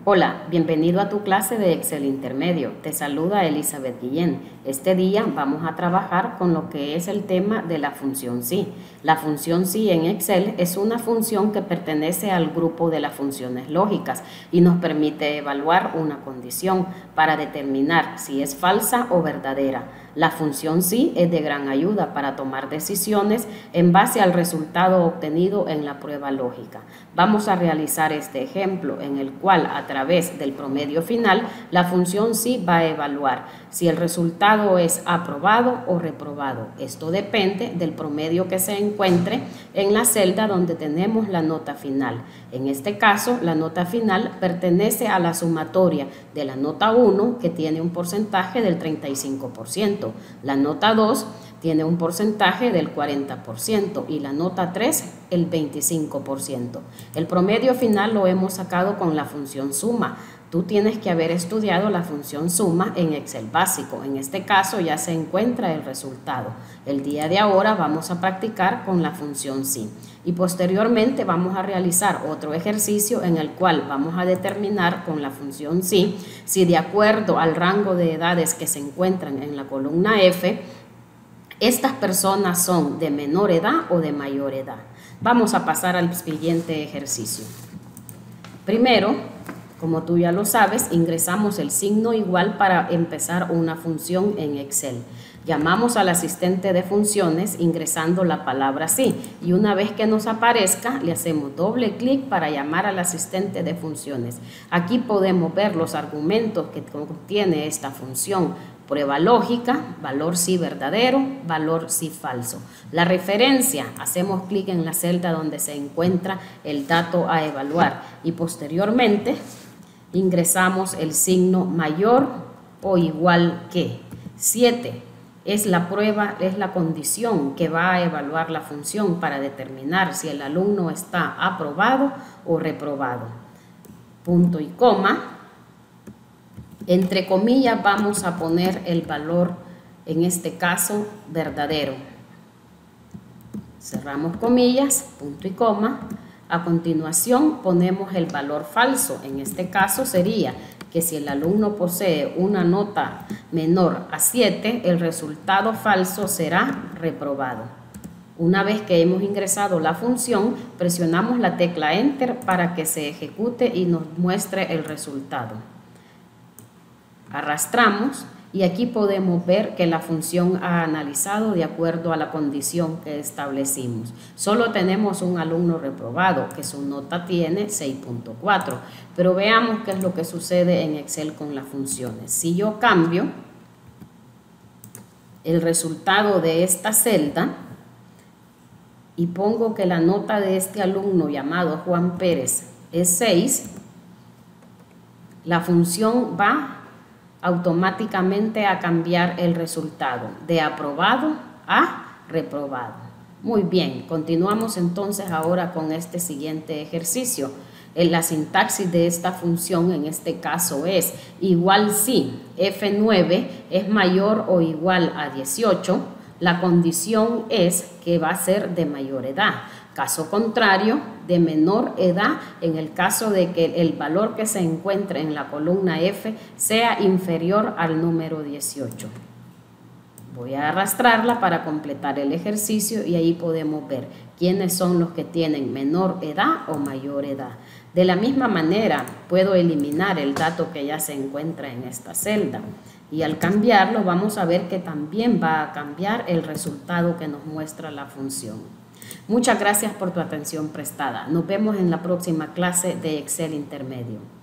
Hola, bienvenido a tu clase de Excel Intermedio. Te saluda Elizabeth Guillén. Este día vamos a trabajar con lo que es el tema de la función sí. La función sí en Excel es una función que pertenece al grupo de las funciones lógicas y nos permite evaluar una condición para determinar si es falsa o verdadera. La función sí es de gran ayuda para tomar decisiones en base al resultado obtenido en la prueba lógica. Vamos a realizar este ejemplo en el cual a través del promedio final la función sí va a evaluar si el resultado es aprobado o reprobado. Esto depende del promedio que se encuentre en la celda donde tenemos la nota final. En este caso, la nota final pertenece a la sumatoria de la nota 1, que tiene un porcentaje del 35%, la nota 2 tiene un porcentaje del 40% y la nota 3 el 25%. El promedio final lo hemos sacado con la función suma. Tú tienes que haber estudiado la función suma en Excel básico. En este caso ya se encuentra el resultado. El día de ahora vamos a practicar con la función sí. Y posteriormente vamos a realizar otro ejercicio en el cual vamos a determinar con la función sí si de acuerdo al rango de edades que se encuentran en la columna F, estas personas son de menor edad o de mayor edad. Vamos a pasar al siguiente ejercicio. Primero, como tú ya lo sabes, ingresamos el signo igual para empezar una función en Excel. Llamamos al asistente de funciones ingresando la palabra sí y una vez que nos aparezca le hacemos doble clic para llamar al asistente de funciones. Aquí podemos ver los argumentos que contiene esta función. Prueba lógica, valor sí verdadero, valor sí falso. La referencia, hacemos clic en la celda donde se encuentra el dato a evaluar y posteriormente ingresamos el signo mayor o igual que. 7 es la prueba, es la condición que va a evaluar la función para determinar si el alumno está aprobado o reprobado. Punto y coma. Entre comillas vamos a poner el valor, en este caso, verdadero. Cerramos comillas, punto y coma. A continuación ponemos el valor falso. En este caso sería que si el alumno posee una nota menor a 7, el resultado falso será reprobado. Una vez que hemos ingresado la función, presionamos la tecla Enter para que se ejecute y nos muestre el resultado. Arrastramos y aquí podemos ver que la función ha analizado de acuerdo a la condición que establecimos. Solo tenemos un alumno reprobado que su nota tiene 6.4, pero veamos qué es lo que sucede en Excel con las funciones. Si yo cambio el resultado de esta celda y pongo que la nota de este alumno llamado Juan Pérez es 6, la función va automáticamente a cambiar el resultado de aprobado a reprobado. Muy bien, continuamos entonces ahora con este siguiente ejercicio. La sintaxis de esta función en este caso es igual si F9 es mayor o igual a 18, la condición es que va a ser de mayor edad. Caso contrario, de menor edad en el caso de que el valor que se encuentre en la columna F sea inferior al número 18. Voy a arrastrarla para completar el ejercicio y ahí podemos ver quiénes son los que tienen menor edad o mayor edad. De la misma manera, puedo eliminar el dato que ya se encuentra en esta celda y al cambiarlo vamos a ver que también va a cambiar el resultado que nos muestra la función. Muchas gracias por tu atención prestada. Nos vemos en la próxima clase de Excel Intermedio.